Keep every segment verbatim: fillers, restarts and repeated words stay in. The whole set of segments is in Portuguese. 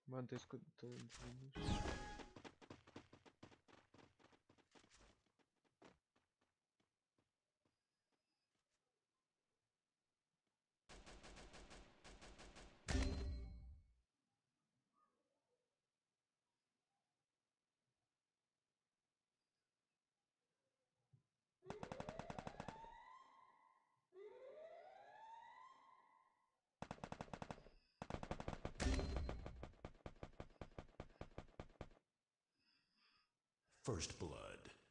Mano, tô escutando. First blood.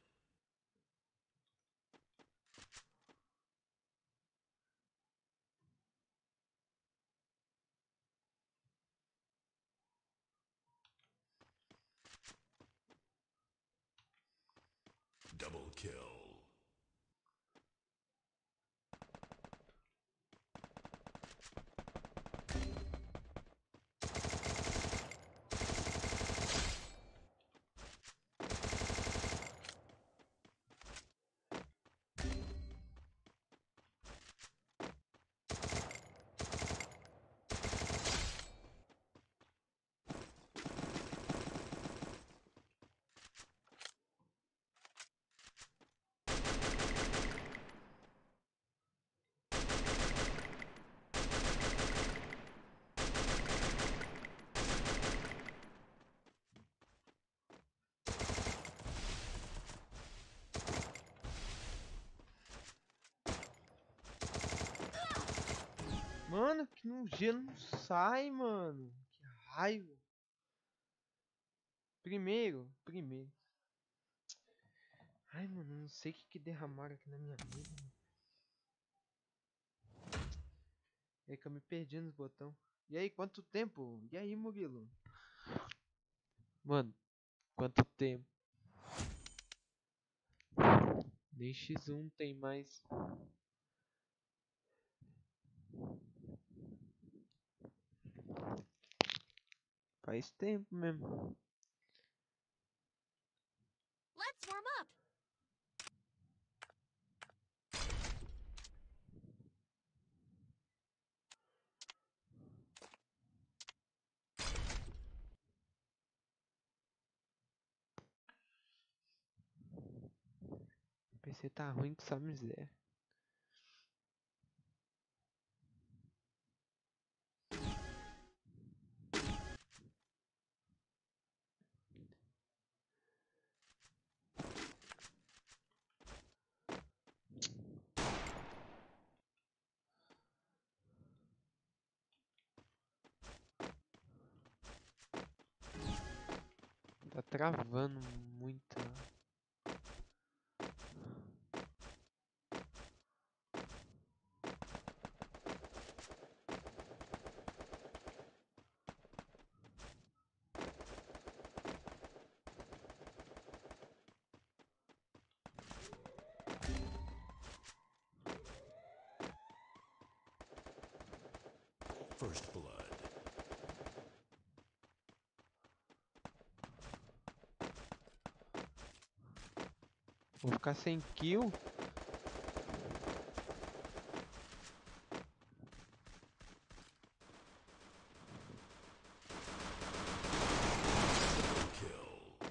Double kill. Mano, que no gelo não sai, mano. Que raiva. Primeiro, primeiro. Ai, mano, não sei o que, que derramaram aqui na minha vida, mano. É que eu me perdi nos botão. E aí, quanto tempo? E aí, Murilo? Mano, quanto tempo? Nem xis um tem mais. Faz tempo mesmo. Let's warm up. O P C tá ruim que só miséria. Tá travando muito. First blood. Vou ficar sem kill. Kill.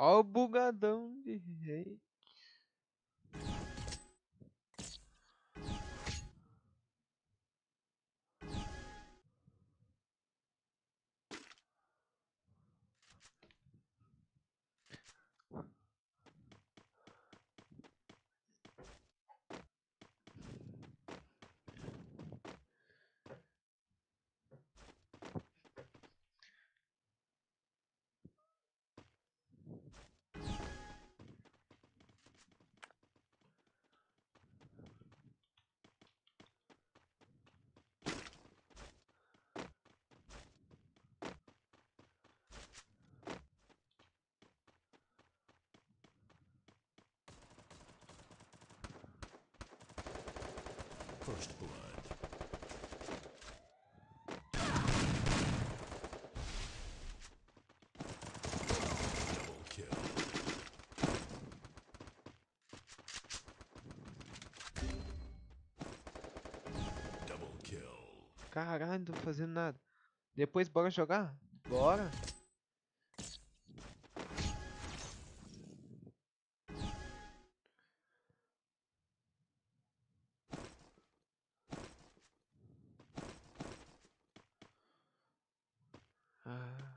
Ó o bugadão de rei. First blood. Double kill. Double kill. Caralho, não tô fazendo nada. Depois bora jogar? Bora. Ah.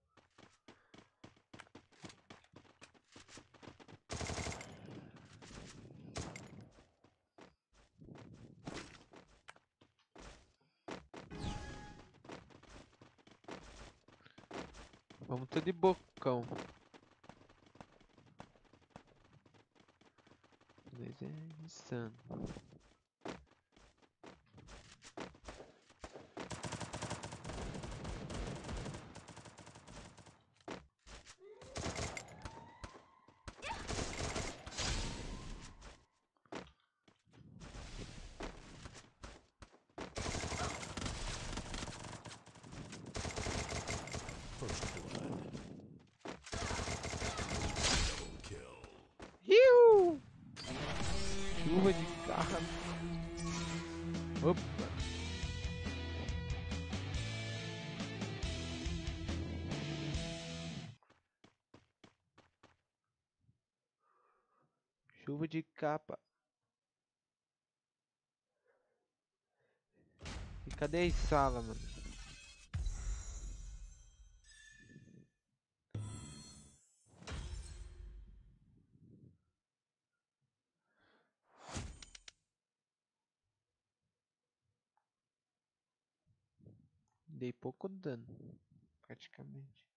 Vamos ter de bocão. Mas é insano. First blood. Double kill. Riu! Chuva de carro. Opa! Chuva de capa. E cadê a sala, mano? Dei pouco dano, praticamente.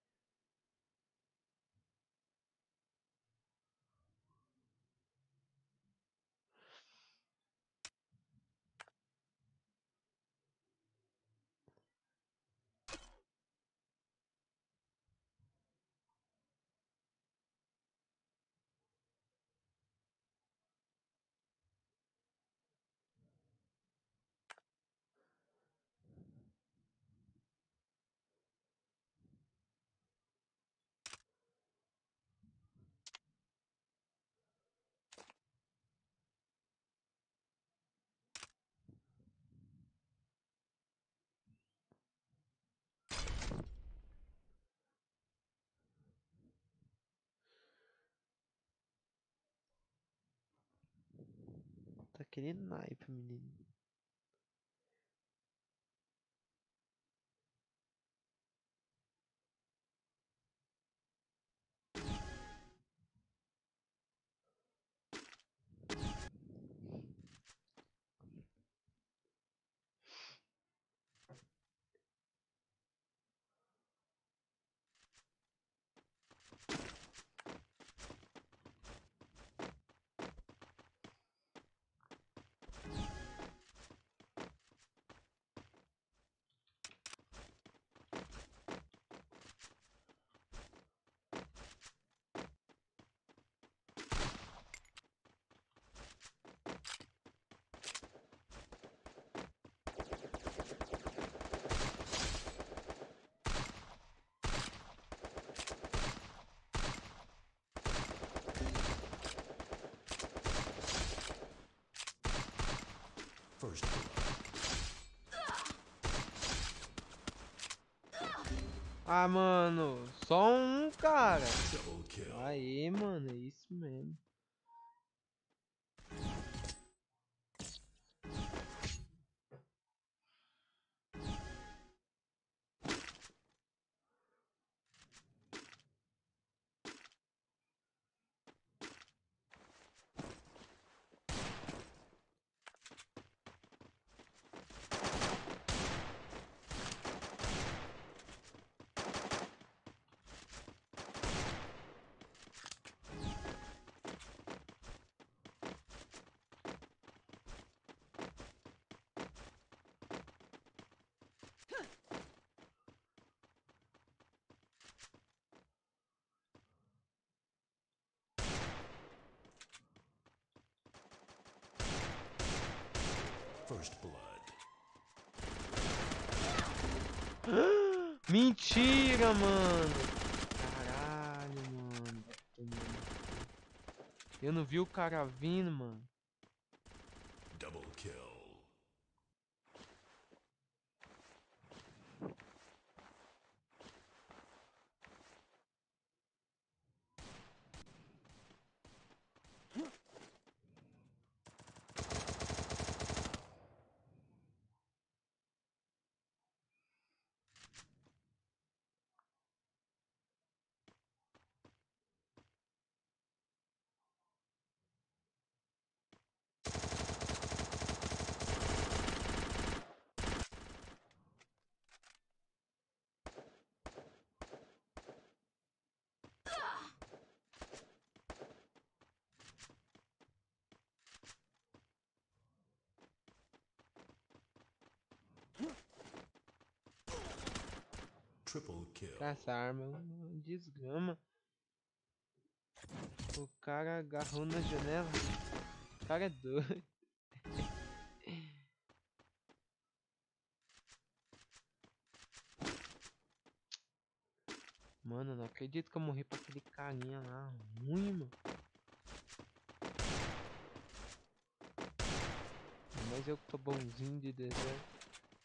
Tá querendo naipe, menino. First blood. Ah, mano, só um, cara. Double kill. Aí, mano, é isso mesmo. First blood. Mentira, mano. Caralho, mano. Eu não vi o cara vindo, mano. Double kill. Triple kill. Essa arma é uma desgrama. O cara agarrou na janela. O cara é doido. Mano, eu não acredito que eu morri pra aquele carinha lá. Ruim, mano. Mas eu que tô bonzinho de deserto.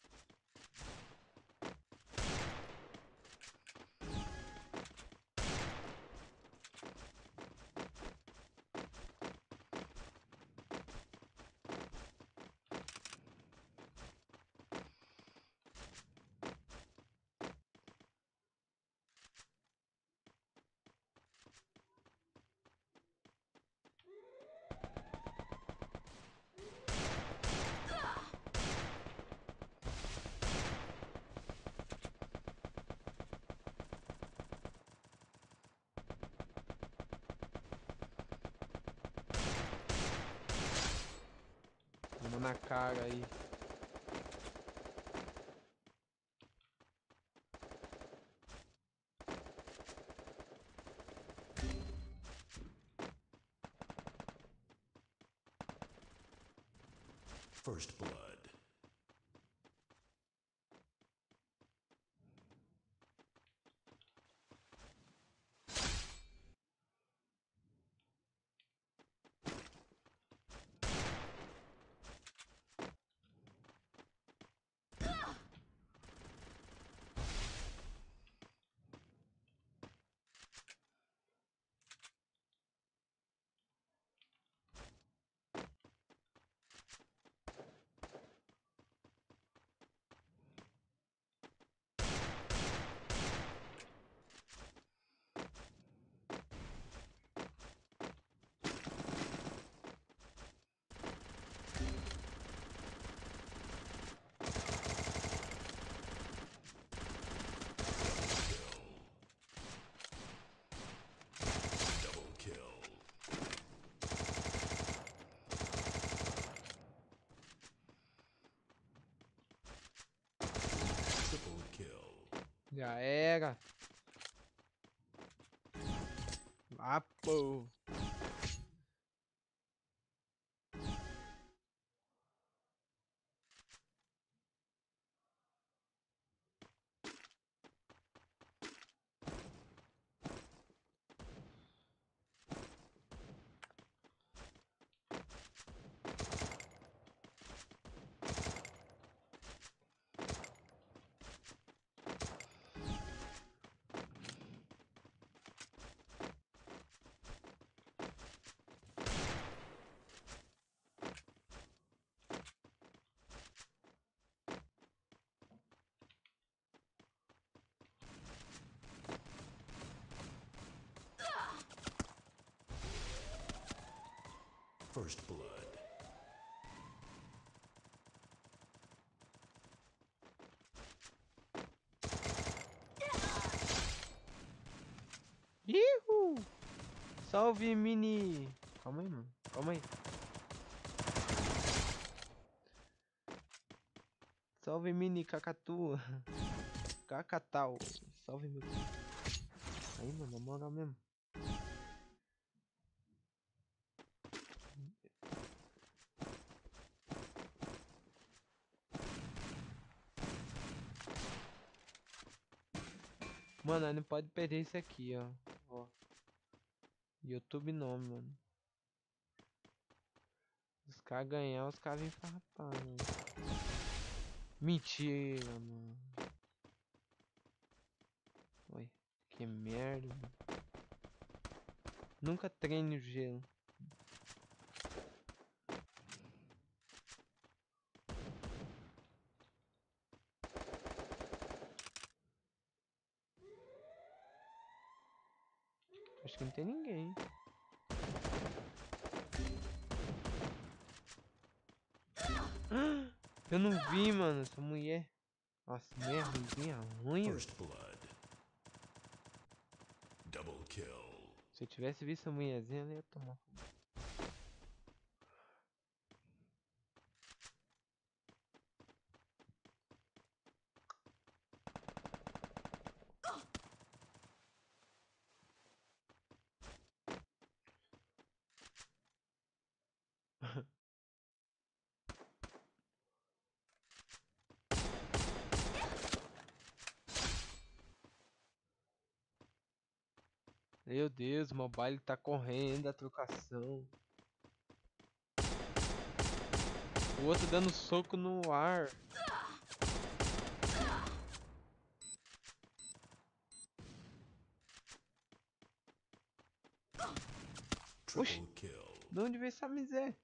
Vamos na cara aí. First blood. Double kill. Triple kill. Já era. Ah, pô. First blood. Ihu! Salve, mini! Calma aí, mano. Calma aí. Salve, mini cacatua. Cacatau. Salve, meu filho. Aí, mano, na moral mesmo. Mano, aí não pode perder isso aqui, ó. Ó. YouTube não, mano. Os caras ganhar, os caras vêm farrapar, mano. Mentira, mano. Oi, que merda, mano. Nunca treine o gelo. Acho que não tem ninguém. Eu não vi, mano, essa mulher. Nossa, mulher ruimzinha, ruim. First blood. Double kill. Se eu tivesse visto a mulherzinha, ela ia tomar. Meu Deus, o mobile tá correndo a trocação. O outro dando soco no ar. Oxi, Triple kill. de onde veio essa miséria?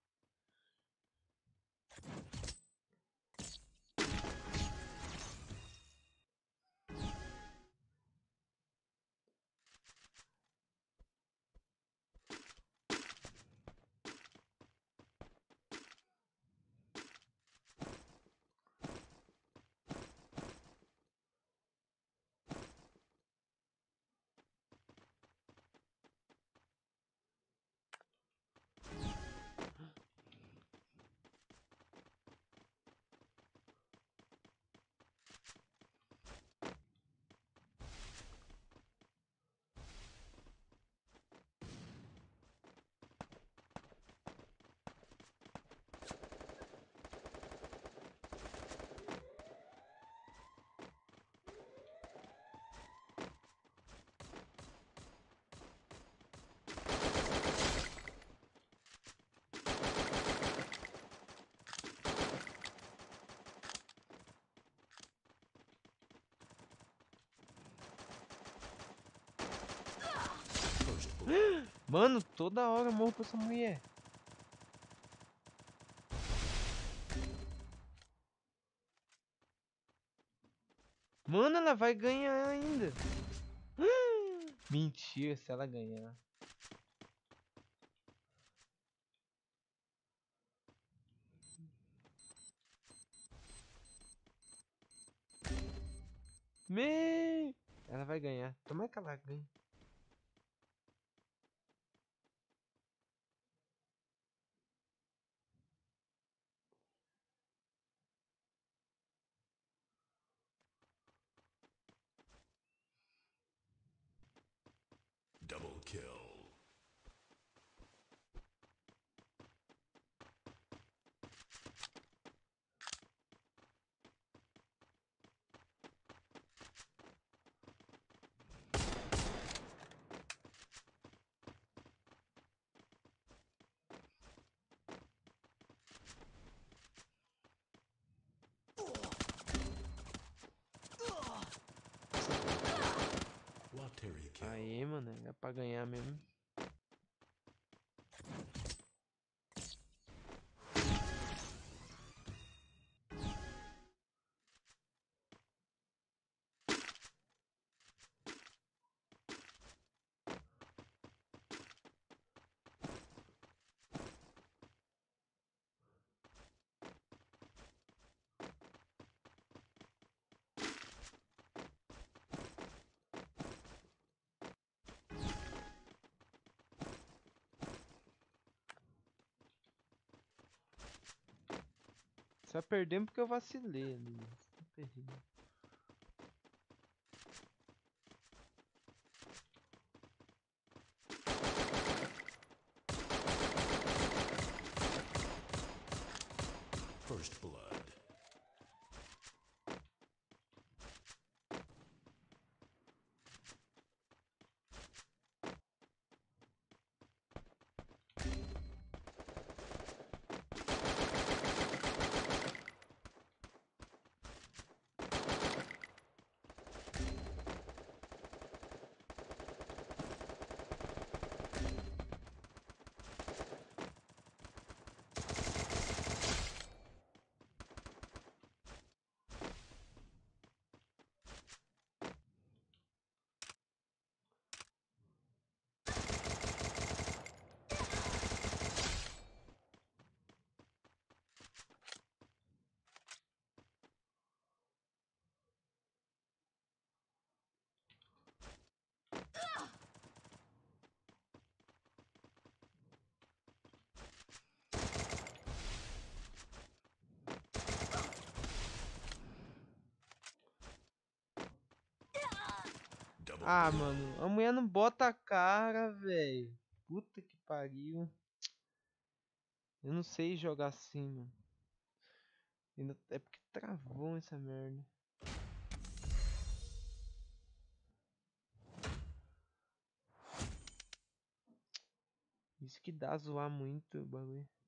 First blood. Mano, toda hora eu morro pra essa mulher. Mano, ela vai ganhar ainda. Mentira, se ela ganhar. Me... Ela vai ganhar. Como é que ela ganha? Double kill. Lottery kill. Aí, mano, é pra ganhar mesmo. Só perdemos porque eu vacilei ali. Só perdemos. First blood. Double Ah, kill. mano, a mulher não bota a cara, velho. Puta que pariu. Eu não sei jogar assim, mano. Ainda- É porque travou essa merda. Isso que dá zoar muito o bagulho.